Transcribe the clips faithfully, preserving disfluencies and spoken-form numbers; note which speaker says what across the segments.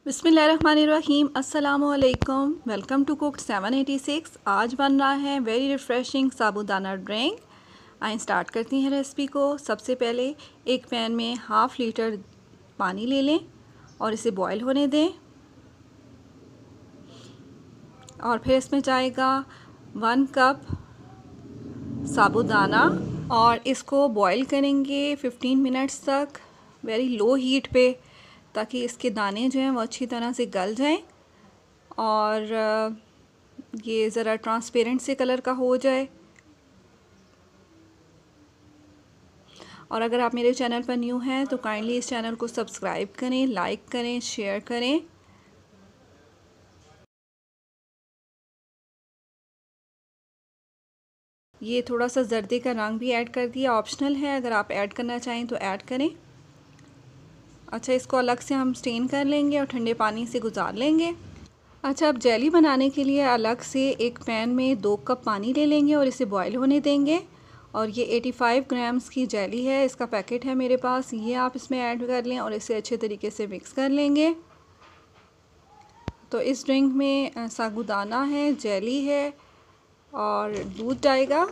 Speaker 1: बिस्मिल्लाहिर्रहमानिर्रहीम अस्सलामुअलैकुम। Welcome to cooked seven eighty six. आज बन रहा है वेरी रिफ़्रेशिंग साबूदाना ड्रिंक। आइए स्टार्ट करती हैं रेसिपी को। सबसे पहले एक पैन में हाफ़ लीटर पानी ले लें और इसे बॉईल होने दें। और फिर इसमें जाएगा वन कप साबूदाना और इसको बॉईल करेंगे फिफ्टीन मिनट्स तक वेरी लो हीट पे, ताकि इसके दाने जो हैं वो अच्छी तरह से गल जाएं और ये ज़रा ट्रांसपेरेंट से कलर का हो जाए। और अगर आप मेरे चैनल पर न्यू हैं तो काइंडली इस चैनल को सब्सक्राइब करें, लाइक करें, शेयर करें। ये थोड़ा सा जर्दे का रंग भी ऐड कर दिया, ऑप्शनल है, अगर आप ऐड करना चाहें तो ऐड करें। अच्छा, इसको अलग से हम स्टेन कर लेंगे और ठंडे पानी से गुजार लेंगे। अच्छा, अब जेली बनाने के लिए अलग से एक पैन में दो कप पानी ले लेंगे और इसे बॉईल होने देंगे। और ये पचासी ग्राम्स की जेली है, इसका पैकेट है मेरे पास, ये आप इसमें ऐड कर लें और इसे अच्छे तरीके से मिक्स कर लेंगे। तो इस ड्रिंक में साबूदाना है, जेली है और दूध जाएगा।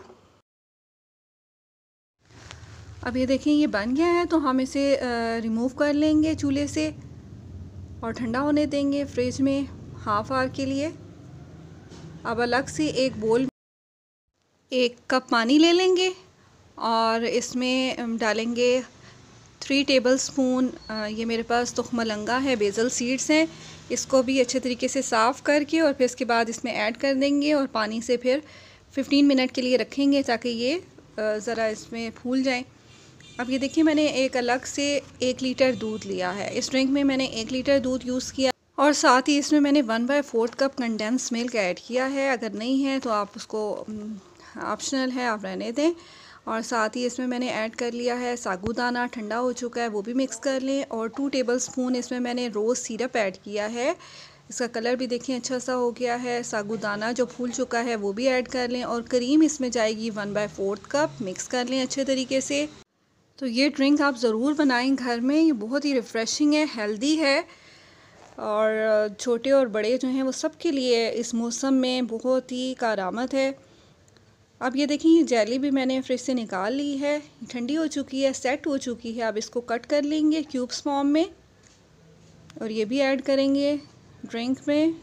Speaker 1: अब ये देखें ये बन गया है, तो हम इसे रिमूव कर लेंगे चूल्हे से और ठंडा होने देंगे फ्रिज में हाफ आवर के लिए। अब अलग से एक बोल एक कप पानी ले लेंगे और इसमें डालेंगे थ्री टेबल स्पून, ये मेरे पास तुखमलंगा है, बेसल सीड्स हैं, इसको भी अच्छे तरीके से साफ़ करके और फिर इसके बाद इसमें ऐड कर देंगे और पानी से फिर फिफ्टीन मिनट के लिए रखेंगे ताकि ये ज़रा इसमें फूल जाएं। अब ये देखिए मैंने एक अलग से एक लीटर दूध लिया है। इस ड्रिंक में मैंने एक लीटर दूध यूज़ किया और साथ ही इसमें मैंने one by fourth cup condense milk add किया है। अगर नहीं है तो आप उसको ऑप्शनल है, आप रहने दें। और साथ ही इसमें मैंने ऐड कर लिया है साबूदाना, ठंडा हो चुका है, वो भी मिक्स कर लें। और टू टेबल स्पून इसमें मैंने रोज़ सिरप ऐड किया है, इसका कलर भी देखें अच्छा सा हो गया है। साबूदाना जो फूल चुका है वो भी ऐड कर लें और क्रीम इसमें जाएगी one by fourth cup, mix कर लें अच्छे तरीके से। तो ये ड्रिंक आप ज़रूर बनाएं घर में, ये बहुत ही रिफ़्रेशिंग है, हेल्दी है और छोटे और बड़े जो हैं वो सब के लिए इस मौसम में बहुत ही कारआमद है। अब ये देखिए ये जेली भी मैंने फ्रिज से निकाल ली है, ठंडी हो चुकी है, सेट हो चुकी है। अब इसको कट कर लेंगे क्यूब्स फॉर्म में और ये भी ऐड करेंगे ड्रिंक में।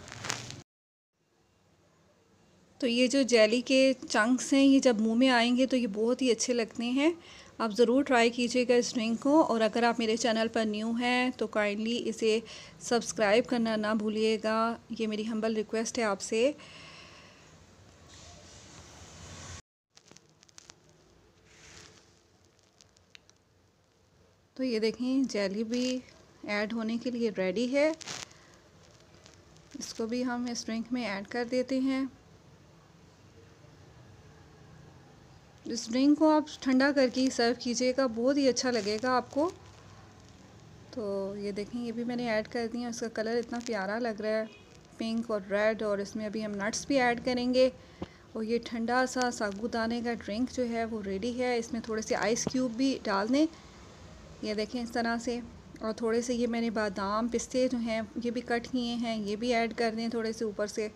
Speaker 1: तो ये जो जेली के चंक्स हैं ये जब मुंह में आएंगे तो ये बहुत ही अच्छे लगते हैं। आप ज़रूर ट्राई कीजिएगा इस ड्रिंक को। और अगर आप मेरे चैनल पर न्यू हैं तो काइंडली इसे सब्सक्राइब करना ना भूलिएगा, ये मेरी हम्बल रिक्वेस्ट है आपसे। तो ये देखें जेली भी ऐड होने के लिए रेडी है, इसको भी हम इस ड्रिंक में ऐड कर देते हैं। इस ड्रिंक को आप ठंडा करके सर्व कीजिएगा, बहुत ही अच्छा लगेगा आपको। तो ये देखें ये भी मैंने ऐड कर दिया, उसका कलर इतना प्यारा लग रहा है, पिंक और रेड। और इसमें अभी हम नट्स भी ऐड करेंगे और ये ठंडा सा साबूदाने का ड्रिंक जो है वो रेडी है। इसमें थोड़े से आइस क्यूब भी डाल दें, ये देखें इस तरह से। और थोड़े से ये मैंने बादाम पिस्ते जो हैं ये भी कट किए हैं, ये भी ऐड कर दें थोड़े से ऊपर से।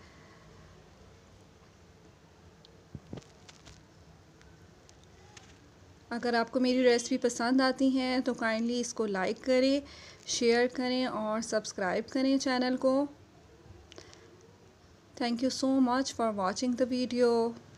Speaker 1: अगर आपको मेरी रेसिपी पसंद आती हैं तो काइंडली इसको लाइक करें, शेयर करें और सब्सक्राइब करें चैनल को। Thank you so much for watching the video.